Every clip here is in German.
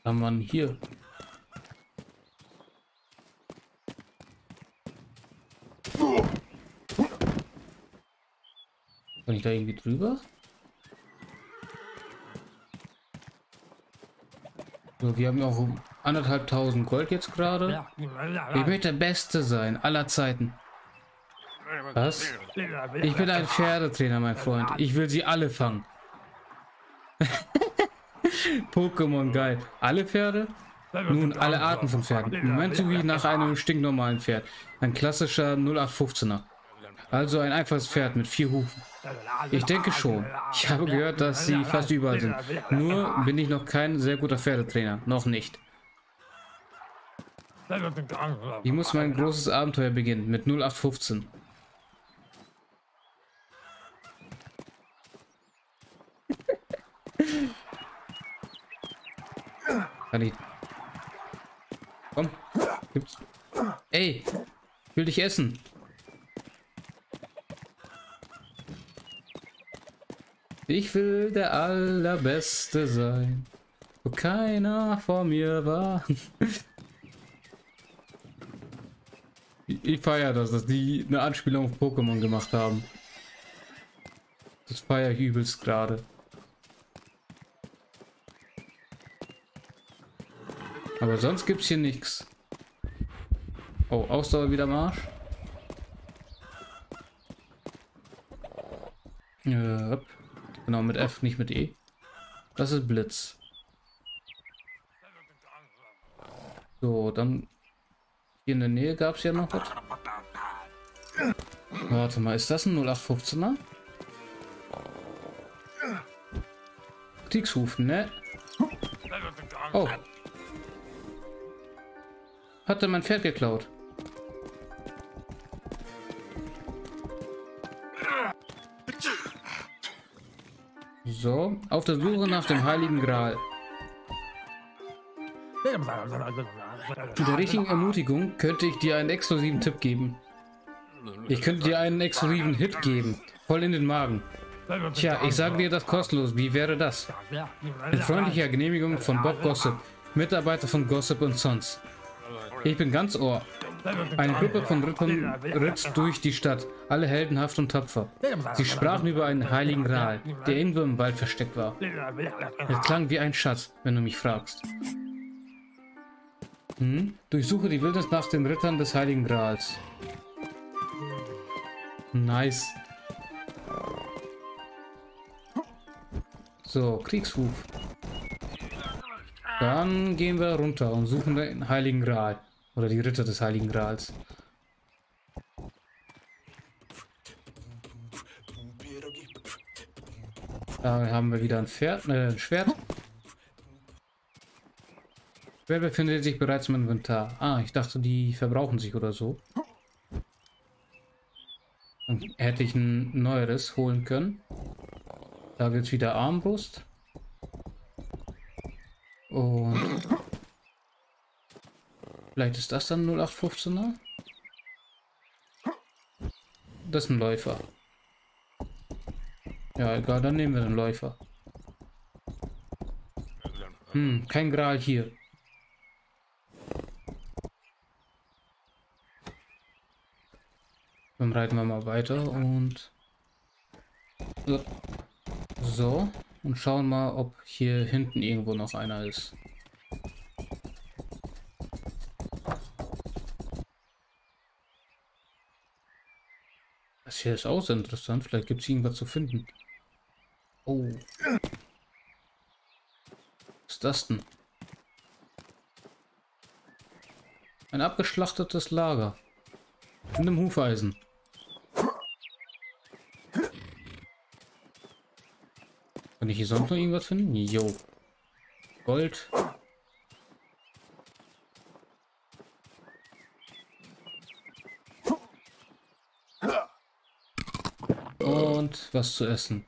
Kann man hier. Kann ich da irgendwie drüber? So, wir haben ja auch um 1.500 Gold jetzt gerade. Ich möchte der Beste sein, aller Zeiten. Was? Ich bin ein Pferdetrainer, mein Freund. Ich will sie alle fangen. Pokémon, geil. Alle Pferde? Nun, alle Arten von Pferden. Im Moment suche ich nach einem stinknormalen Pferd. Ein klassischer 0815er. Also ein einfaches Pferd mit 4 Hufen. Ich denke schon. Ich habe gehört, dass sie fast überall sind. Nur bin ich noch kein sehr guter Pferdetrainer. Noch nicht. Ich muss mein großes Abenteuer beginnen mit 0815. Kann ich... Komm. Gibt's... Ey! Ich will dich essen. Ich will der Allerbeste sein, wo keiner vor mir war. Ich feiere das, dass die eine Anspielung auf Pokémon gemacht haben. Das feiere ich übelst gerade. Aber sonst gibt es hier nichts. Oh, Ausdauer wieder Marsch. Genau, mit F, nicht mit E. Das ist Blitz. So, dann hier in der Nähe gab es ja noch was. Warte mal, ist das ein 0815er? Kriegshufen, ne? Oh. Hat er mein Pferd geklaut? So, auf der Suche nach dem Heiligen Gral. Mit der richtigen Ermutigung könnte ich dir einen exklusiven Tipp geben. Ich könnte dir einen exklusiven Hit geben. Voll in den Magen. Tja, ich sage dir das kostenlos. Wie wäre das? Mit freundlicher Genehmigung von Bob Gossip, Mitarbeiter von Gossip & Sons. Ich bin ganz Ohr. Eine Gruppe von Rittern ritt durch die Stadt, alle heldenhaft und tapfer. Sie sprachen über einen heiligen Gral, der irgendwo im Wald versteckt war. Er klang wie ein Schatz, wenn du mich fragst. Durchsuche die Wildnis nach den Rittern des heiligen Grals. Nice. So, Kriegshuf. Dann gehen wir runter und suchen den heiligen Gral. Oder die Ritter des heiligen Grals. Da haben wir wieder ein Schwert. Schwert befindet sich bereits im Inventar. Ah, ich dachte, die verbrauchen sich oder so. Dann hätte ich ein neueres holen können. Da gibt es wieder Armbrust. Und vielleicht ist das dann 0815er? Das ist ein Läufer. Ja, egal, dann nehmen wir den Läufer. Kein Gral hier. Dann reiten wir mal weiter und so und schauen mal, ob hier hinten irgendwo noch einer ist. Das hier ist auch sehr interessant. Vielleicht gibt es irgendwas zu finden. Oh. Was ist das denn? Ein abgeschlachtetes Lager. In einem Hufeisen. Kann ich hier sonst noch irgendwas finden? Jo. Gold. Und was zu essen.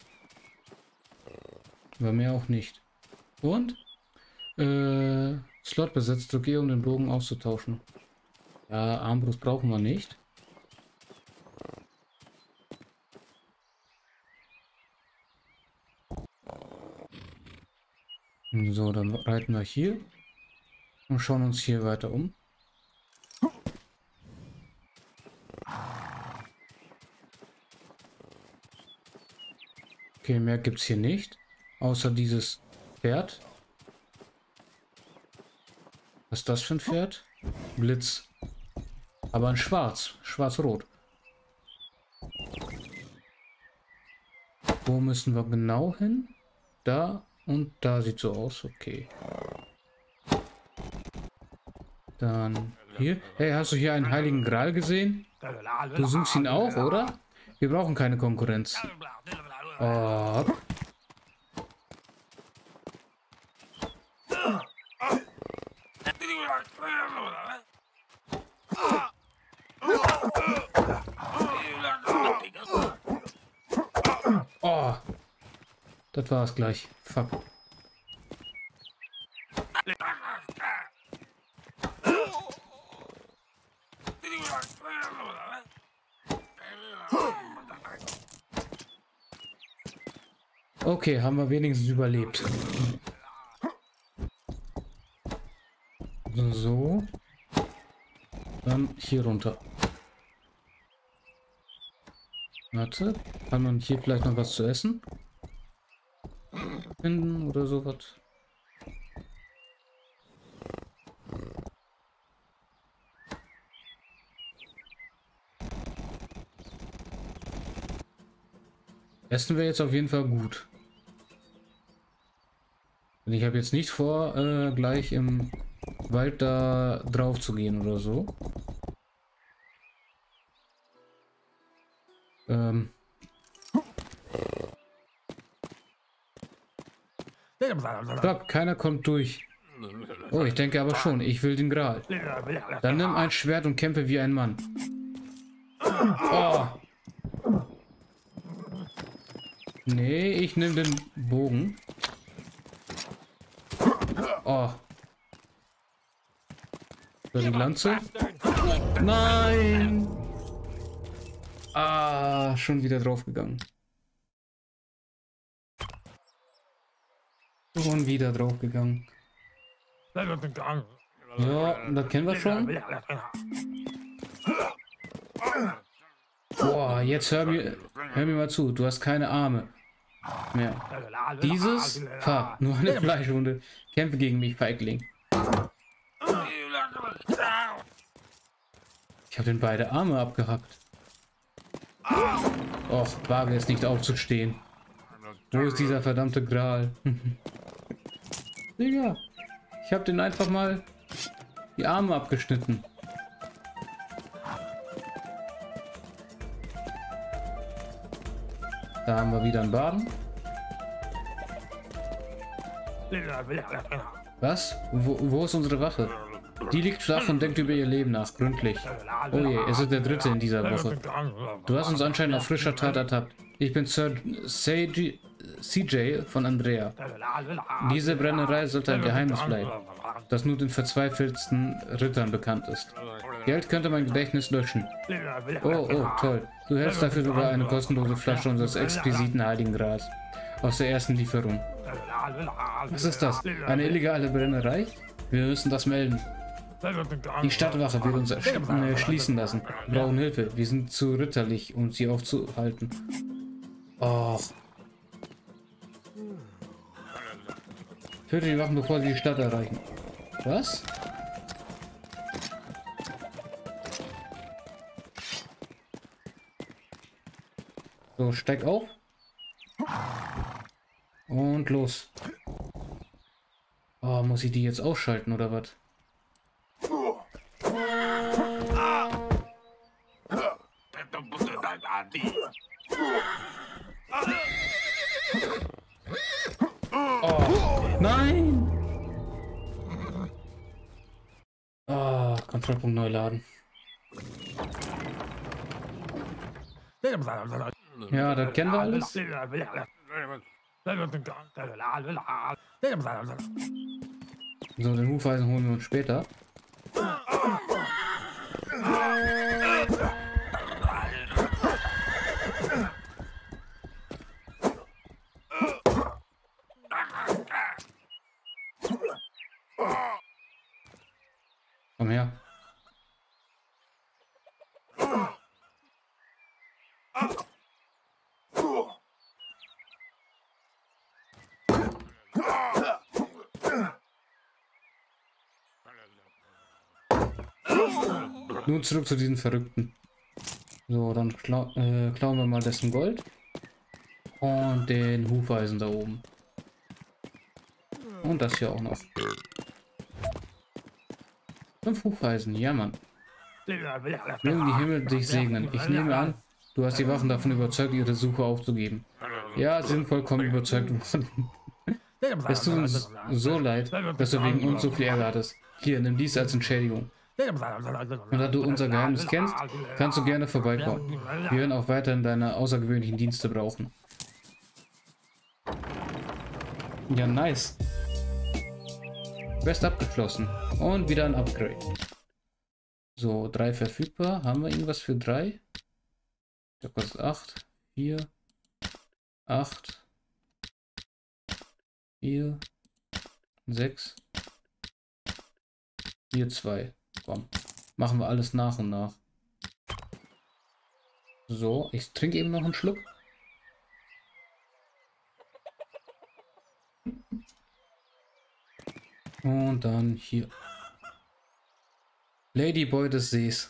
Aber mehr auch nicht. Und? Slot besetzt. Okay, um den Bogen auszutauschen. Ja, Armbrust brauchen wir nicht. So, dann reiten wir hier. Und schauen uns hier weiter um. Okay, mehr gibt es hier nicht. Außer dieses Pferd. Was ist das für ein Pferd? Blitz. Aber in schwarz. Schwarz-rot. Wo müssen wir genau hin? Da und da sieht so aus. Okay. Dann hier. Hey, hast du hier einen heiligen Gral gesehen? Du suchst ihn auch, oder? Wir brauchen keine Konkurrenz. Oh. Oh. Das war's gleich. Fuck. Okay, haben wir wenigstens überlebt. So. Dann hier runter. Warte, kann man hier vielleicht noch was zu essen finden oder sowas? Essen wir jetzt auf jeden Fall gut. Und ich habe jetzt nicht vor, gleich im Wald da drauf zu gehen oder so. Stopp, keiner kommt durch. Oh, ich denke aber schon, ich will den Gral. Dann nimm ein Schwert und kämpfe wie ein Mann. Oh. Nee, ich nehme den Bogen. Oh. So, die Lanze. Nein! Ah, schon wieder draufgegangen. Schon wieder draufgegangen. Ja, das kennen wir schon. Boah, jetzt hör mir mal zu. Du hast keine Arme mehr. Dieses? Pah, nur eine Fleischwunde. Kämpfe gegen mich, Feigling. Ich habe den beide Arme abgehackt. Och, wage es nicht aufzustehen. Wo ist dieser verdammte Gral? Digga, ich habe den einfach mal die Arme abgeschnitten. Da haben wir wieder einen Baden. Was? Wo ist unsere Wache? Die liegt flach und denkt über ihr Leben nach, gründlich. Oh je, es ist der dritte in dieser Woche. Du hast uns anscheinend auf frischer Tat ertappt. Ich bin Sir CJ von Andrea. Diese Brennerei sollte ein Geheimnis bleiben, das nur den verzweifelsten Rittern bekannt ist. Geld könnte mein Gedächtnis löschen. Oh, toll. Du hältst dafür sogar eine kostenlose Flasche unseres exquisiten Heiligen Grals. Aus der ersten Lieferung. Was ist das? Eine illegale Brennerei? Wir müssen das melden. Die Stadtwache will uns schließen lassen. Wir brauchen Hilfe. Wir sind zu ritterlich, um sie aufzuhalten. Oh. Töte die Wachen, bevor sie die Stadt erreichen. Was? So, steig auf. Und los. Oh, muss ich die jetzt ausschalten oder was? Oh, nein! Ah, Kontrollpunkt neu laden. Ja, das kennen wir alles. So, den Hufeisen holen wir uns später. Nun zurück zu diesen Verrückten. So, dann klauen wir mal dessen Gold. Und den Hufeisen da oben. Und das hier auch noch. 5 Hufeisen, ja Mann. Mögen die Himmel dich segnen. Ich nehme an, du hast die Wachen davon überzeugt, ihre Suche aufzugeben. Ja, sie sind vollkommen überzeugt worden. Es tut uns so leid, dass du wegen uns so viel Ärger hattest. Hier, nimm dies als Entschädigung. Und da du unser Geheimnis kennst, kannst du gerne vorbeikommen. Wir werden auch weiterhin deine außergewöhnlichen Dienste brauchen. Ja, nice. Quest abgeschlossen. Und wieder ein Upgrade. So, 3 verfügbar. Haben wir irgendwas für 3? Der kostet 8. 4. 8. 4. 6. 4, 2. Komm. Machen wir alles nach und nach. So, ich trinke eben noch einen Schluck. Und dann hier. Ladyboy des Sees.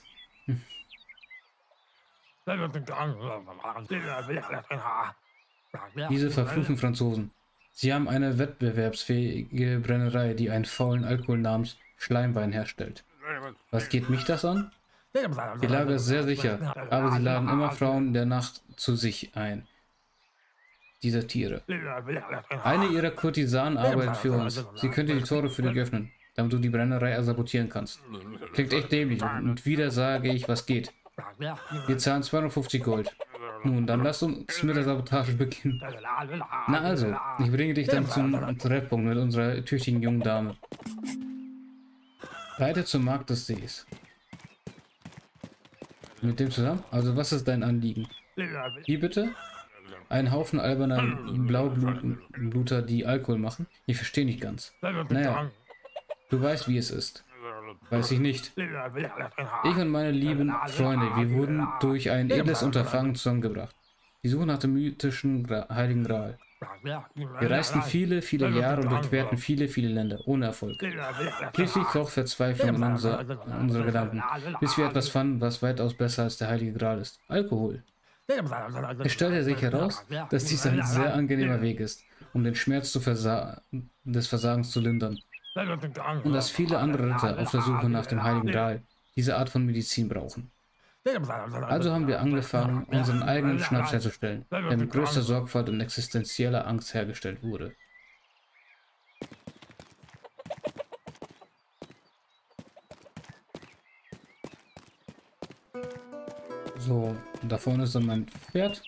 Diese verfluchten Franzosen. Sie haben eine wettbewerbsfähige Brennerei, die einen faulen Alkohol namens Schleimwein herstellt. Was geht mich das an? Die Lage ist sehr sicher, aber sie laden immer Frauen in der Nacht zu sich ein. Diese Tiere. Eine ihrer Kurtisanen arbeitet für uns. Sie könnte die Tore für dich öffnen, damit du die Brennerei sabotieren kannst. Klingt echt dämlich und wieder sage ich, was geht. Wir zahlen 250 Gold. Nun, dann lass uns mit der Sabotage beginnen. Na also, ich bringe dich dann zum Treffpunkt mit unserer tüchtigen jungen Dame. Reite zum Markt des Sees. Mit dem zusammen? Also, was ist dein Anliegen? Wie bitte? Ein Haufen alberner Blaubluter, die Alkohol machen? Ich verstehe nicht ganz. Naja, du weißt, wie es ist. Weiß ich nicht. Ich und meine lieben Freunde, wir wurden durch ein edles Unterfangen zusammengebracht. Die Suche nach dem mythischen Heiligen Gral. Wir reisten viele, viele Jahre und durchquerten viele, viele Länder, ohne Erfolg. Schließlich kroch Verzweiflung in unsere Gedanken, bis wir etwas fanden, was weitaus besser als der Heilige Gral ist. Alkohol. Es stellte sich heraus, dass dies ein sehr angenehmer Weg ist, um den Schmerz des Versagens zu lindern. Und dass viele andere Ritter auf der Suche nach dem Heiligen Gral diese Art von Medizin brauchen. Also haben wir angefangen, unseren eigenen Schnaps herzustellen, der mit größter Sorgfalt und existenzieller Angst hergestellt wurde. So, da vorne ist dann mein Pferd.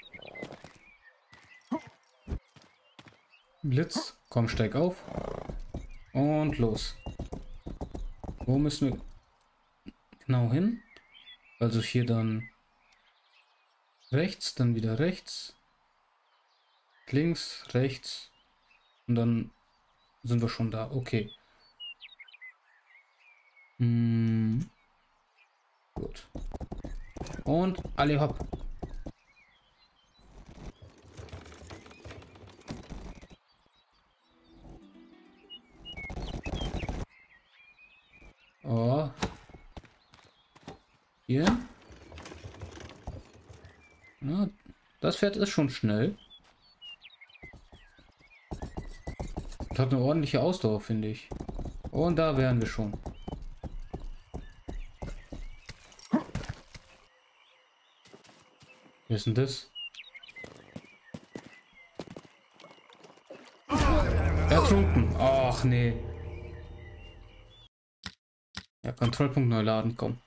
Blitz, komm, steig auf. Und los. Wo müssen wir genau hin? Also hier dann rechts, dann wieder rechts. Links, rechts. Und dann sind wir schon da. Okay. Gut. Und alle hopp. Oh. Hier. Ja, das Pferd ist schon schnell. Das hat eine ordentliche Ausdauer, finde ich. Und da wären wir schon. Wie ist denn das? Ertrunken. Ach nee. Ja, Kontrollpunkt neu laden, komm.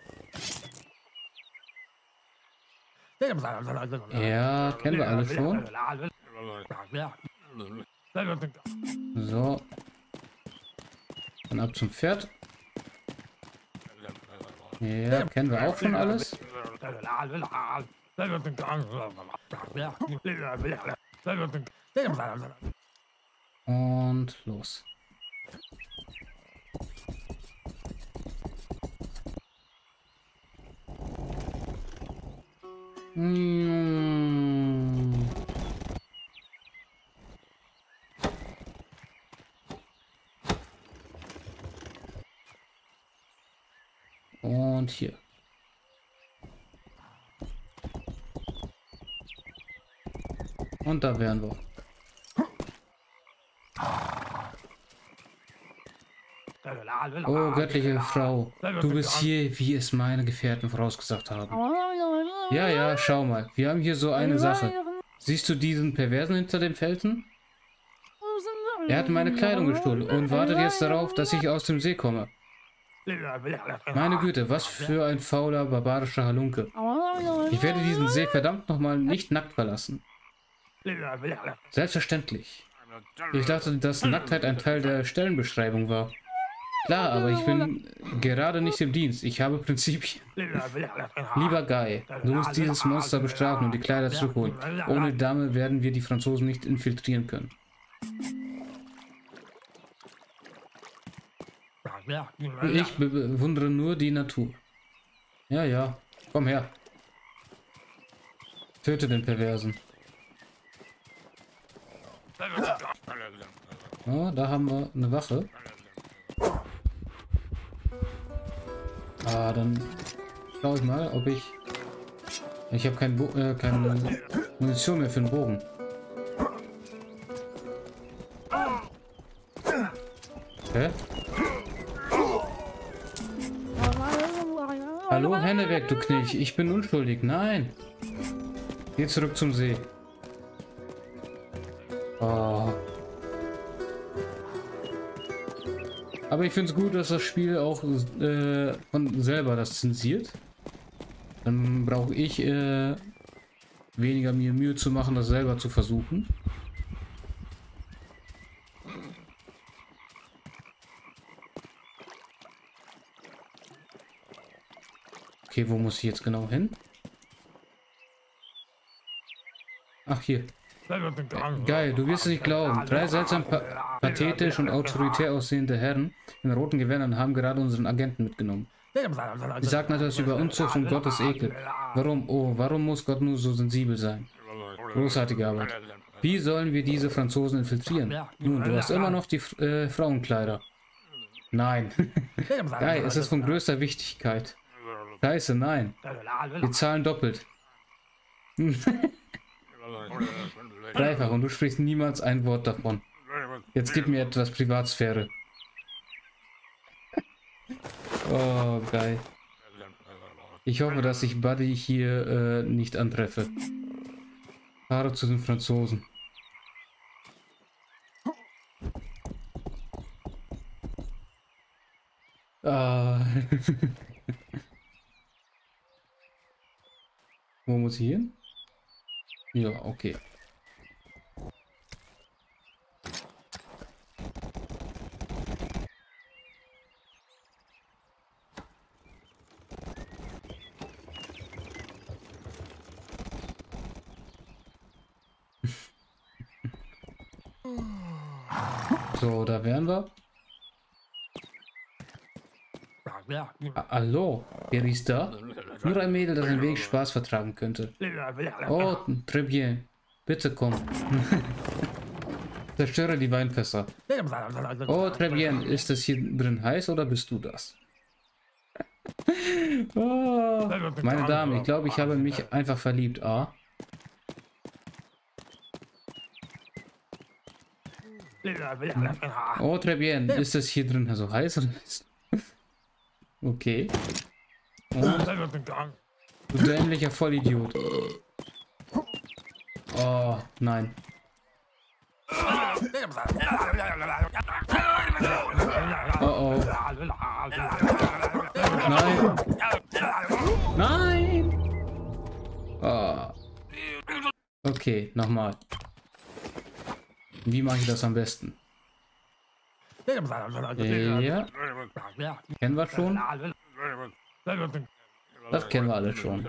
Ja, kennen wir alle schon. So. Dann ab zum Pferd. Ja, kennen wir auch schon alles. Und los. Und hier. Und da wären wir. Oh, göttliche Frau, du bist hier, wie es meine Gefährten vorausgesagt haben. Ja, ja, schau mal, wir haben hier so eine Sache. Siehst du diesen Perversen hinter dem Felsen? Er hat meine Kleidung gestohlen und wartet jetzt darauf, dass ich aus dem See komme. Meine Güte, was für ein fauler, barbarischer Halunke. Ich werde diesen See verdammt nochmal nicht nackt verlassen. Selbstverständlich. Ich dachte, dass Nacktheit ein Teil der Stellenbeschreibung war. Klar, aber ich bin gerade nicht im Dienst. Ich habe Prinzipien. Lieber Guy, du musst dieses Monster bestrafen und die Kleider zurückholen. Ohne die Dame werden wir die Franzosen nicht infiltrieren können. Ich bewundere nur die Natur. Ja, ja. Komm her. Töte den Perversen. Oh, da haben wir eine Wache. Ah, dann schaue ich mal, ob ich... Ich habe keine Munition mehr für den Bogen. Hä? Hallo, Hände weg, du Knilch. Ich bin unschuldig. Nein. Geh zurück zum See. Oh. Aber ich finde es gut, dass das Spiel auch von selber das zensiert. Dann brauche ich weniger mir Mühe zu machen, das selber zu versuchen. Okay, wo muss ich jetzt genau hin? Ach, hier. Geil, du wirst es nicht glauben. 3 seltsam pathetisch und autoritär aussehende Herren in roten Gewändern haben gerade unseren Agenten mitgenommen. Sie sagten etwas über Unzucht und Gottes Ekel. Warum? Oh, warum muss Gott nur so sensibel sein? Großartige Arbeit. Wie sollen wir diese Franzosen infiltrieren? Nun, du hast immer noch die Frauenkleider. Nein. Geil, es ist von größter Wichtigkeit. Scheiße, nein. Wir zahlen doppelt. Dreifach und du sprichst niemals ein Wort davon. Jetzt gib mir etwas Privatsphäre. Oh, geil. Ich hoffe, dass ich Buddy hier nicht antreffe. Fahre zu den Franzosen. Ah. Wo muss ich hin? Ja, okay. So, da wären wir. Hallo, wer ist da? Nur ein Mädel, das ein wenig Spaß vertragen könnte. Oh, très bien. Bitte komm. Zerstöre die Weinfässer. Oh, très bien. Ist es hier drin heiß oder bist du das? Oh, meine Dame, ich glaube, ich habe mich einfach verliebt. Ah. Oh, très bien. Ist es hier drin so heiß oder ist... Okay. Und du dämlicher Vollidiot. Oh, nein. Oh oh. Nein. Nein. Oh. Okay, nochmal. Wie mache ich das am besten? Ja. Kennen wir schon? Das kennen wir alle schon.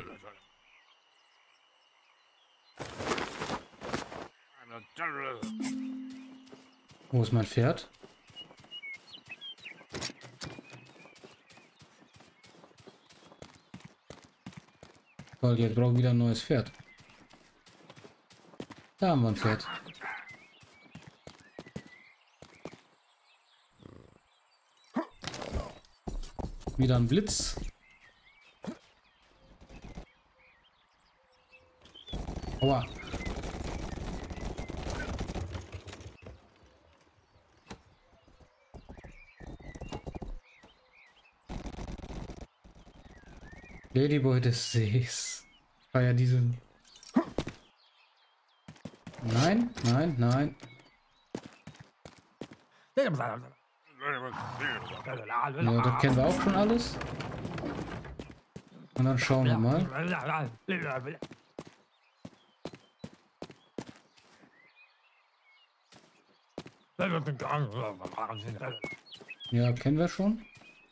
Wo ist mein Pferd? Toll, jetzt brauche ich wieder ein neues Pferd. Da haben wir ein Pferd. Wieder ein Blitz. Aua. Ladyboy des Sees. Ich feier diesen. Nein, nein, nein. Ja, das kennen wir auch schon alles. Und dann schauen wir mal. Ja, kennen wir schon.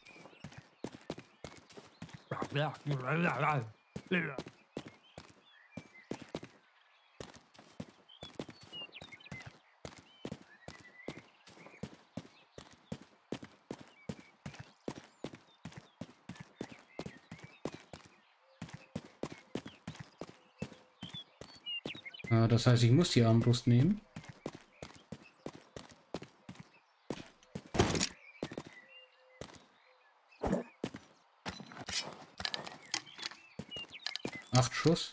Ja, das heißt, ich muss die Armbrust nehmen. Acht Schuss.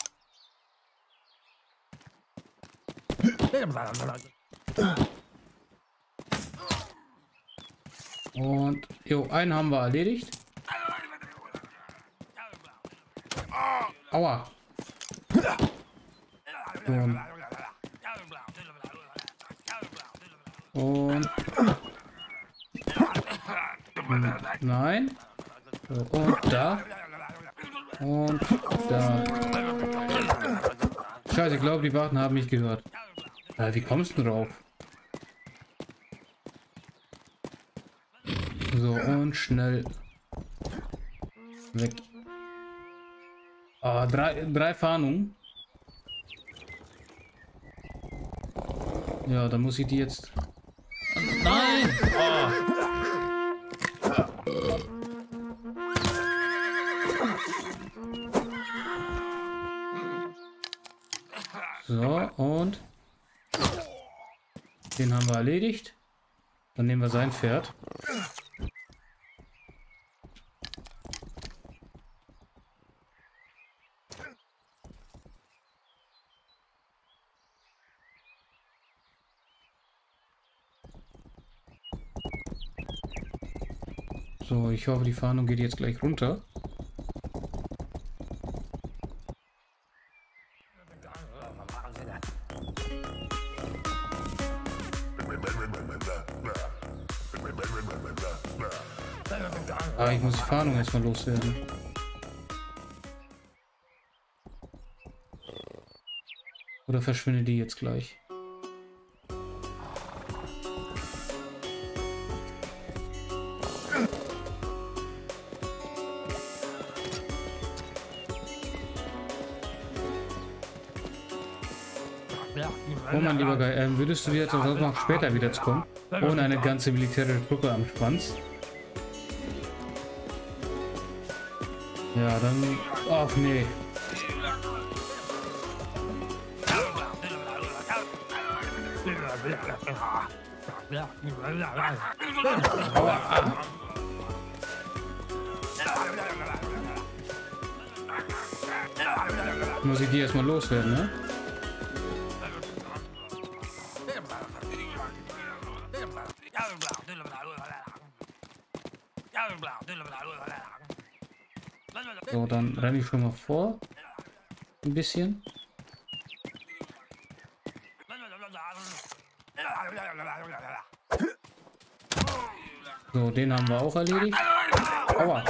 Und jo, einen haben wir erledigt. Aua. Und nein. So, und da. Und da. Scheiße, ich glaube, die Wachen haben mich gehört. Wie kommst du drauf? So, und schnell weg. Ah, drei Fahndungen. Ja, dann muss ich die jetzt... Nein! Oh. So, und... Den haben wir erledigt. Dann nehmen wir sein Pferd. So, ich hoffe, die Fahndung geht jetzt gleich runter. Ah, ich muss die Fahndung erstmal loswerden. Oder verschwindet die jetzt gleich? Oh mein lieber Guy, würdest du dir jetzt auch noch später wieder kommen? Ohne eine ganze militärische Truppe am Schwanz? Ja, dann... Ach nee. Aua. Muss ich die erstmal loswerden, ne? So, dann renne ich schon mal vor. Ein bisschen. So, den haben wir auch erledigt. Aua.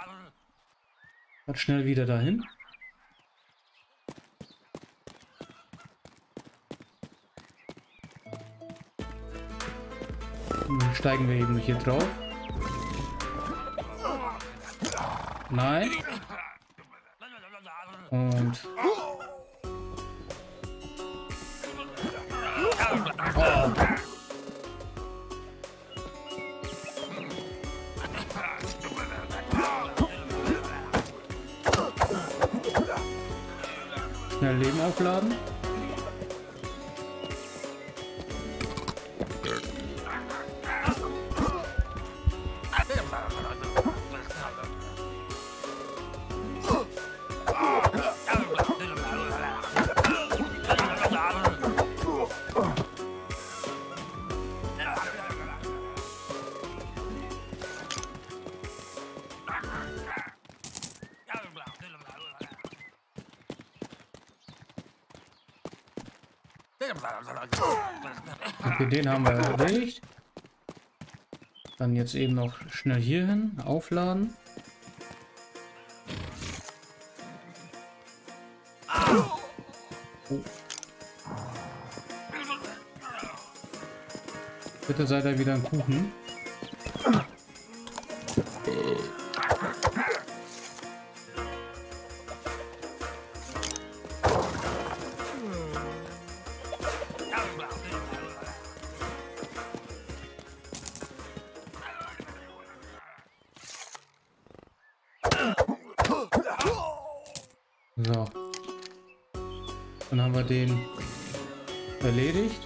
Und schnell wieder dahin. Dann steigen wir eben hier drauf. Nein. Und... Oh. Schnell Leben aufladen. Okay, den haben wir erledigt. Dann jetzt eben noch schnell hier hin, aufladen. Oh. Bitte seid ihr wieder ein Kuchen. So. Dann haben wir den erledigt.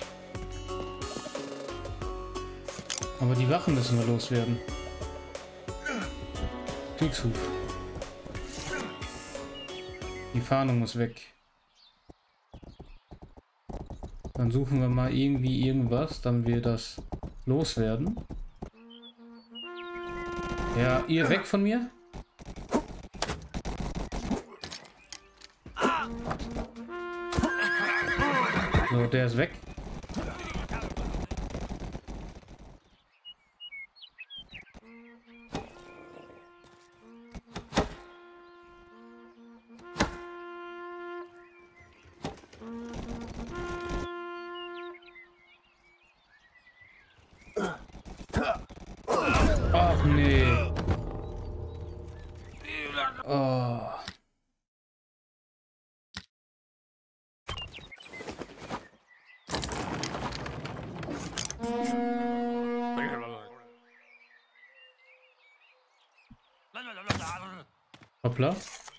Aber die Wachen müssen wir loswerden. Kriegshuf. Die Fahndung muss weg. Dann suchen wir mal irgendwie irgendwas, damit wir das loswerden. Ja, ihr weg von mir. So, der ist weg. Ach nee. Oh. Hoppla.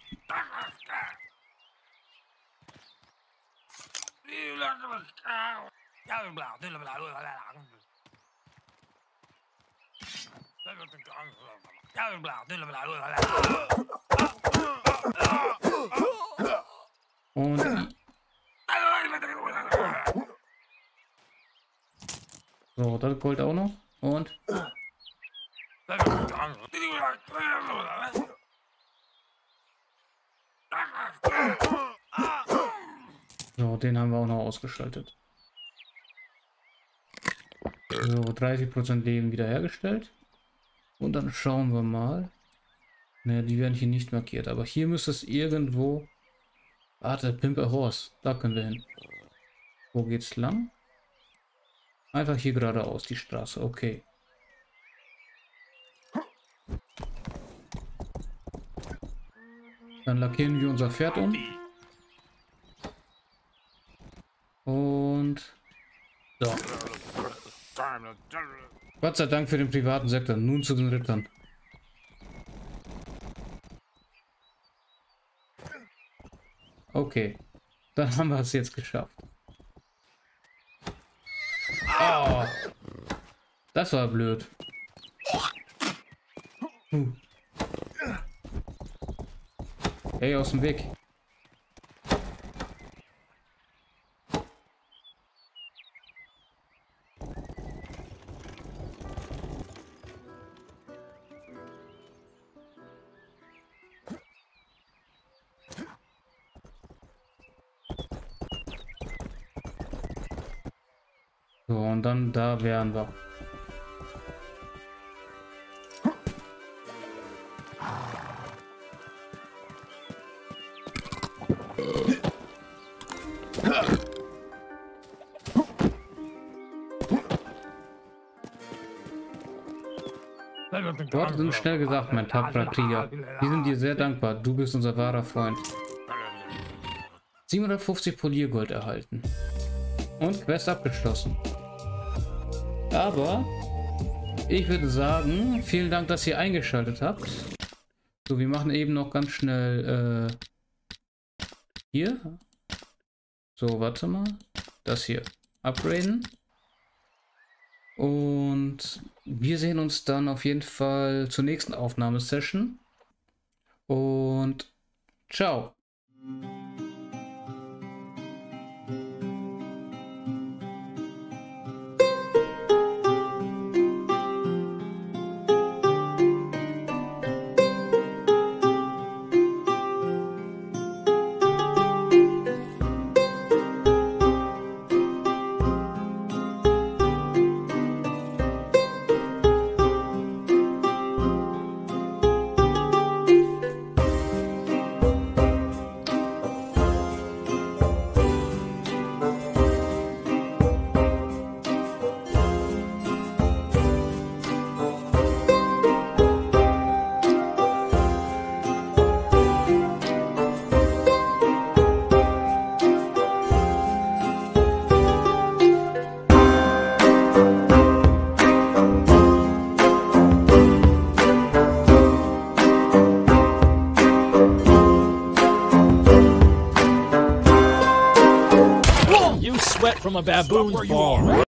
Und so, das Gold auch noch. Und so, den haben wir auch noch ausgeschaltet. So, 30% Leben wiederhergestellt. Und dann schauen wir mal. Ne, die werden hier nicht markiert. Aber hier müsste es irgendwo... Warte, Pimp a Horse. Da können wir hin. Wo geht's lang? Einfach hier geradeaus, die Straße. Okay. Dann lackieren wir unser Pferd um. Und... So. Gott sei Dank für den privaten Sektor. Nun zu den Rittern. Okay. Dann haben wir es jetzt geschafft. Oh. Das war blöd. Hey, aus dem Weg. So, und dann da wären wir. Worte sind schnell gesagt, mein tapferer Krieger. Wir sind dir sehr dankbar. Du bist unser wahrer Freund. 750 Poliergold erhalten. Und Quest abgeschlossen. Aber ich würde sagen, vielen Dank, dass ihr eingeschaltet habt. So, wir machen eben noch ganz schnell hier. So, warte mal. Das hier. Upgraden. Und wir sehen uns dann auf jeden Fall zur nächsten Aufnahmesession. Und ciao. from a baboon's ball.